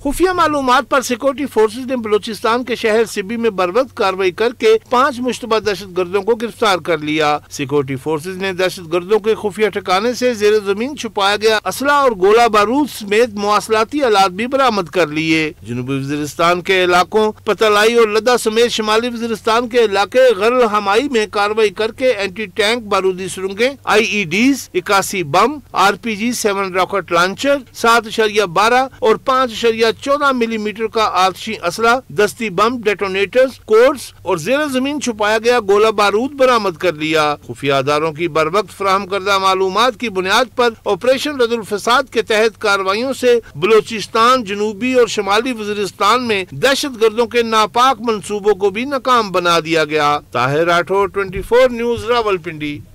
खुफिया मालूमात पर सिक्योरिटी फोर्सेज ने बलूचिस्तान के शहर सिबी में बरवक्त कार्रवाई करके 5 मुश्तबा दहशत गर्दों को गिरफ्तार कर लिया। सिक्योरिटी फोर्सेज ने दहशत गर्दों के खुफिया ठिकाने से जेर जमीन छुपाया गया असला और गोला बारूद समेत मवासलाती आलात भी बरामद कर लिए। जनूबी वजीरिस्तान के इलाकों पतलाई और लद्दा समेत शुमाली वजीरिस्तान के इलाके गरल हमाई में कार्रवाई करके एंटी टैंक बारूदी सुरंगें, IEDs, 81 बम, RPG 7 रॉकेट लॉन्चर, 7.12 और 5.14 मिलीमीटर का आतिशी असला, दस्ती बम, डेटोनेटर्स, कोड्स और जेर जमीन छुपाया गया गोला बारूद बरामद कर लिया। खुफिया अदारों की बरवक्त फराहम करदा मालूमात की बुनियाद पर ऑपरेशन रद्दुल फसाद के तहत कार्रवाइयों से बलूचिस्तान, जनूबी और शुमाली वजीरिस्तान में दहशत गर्दों के नापाक मंसूबों को भी नाकाम बना दिया गया। ताहिर राठौर, 24 न्यूज़, रावलपिंडी।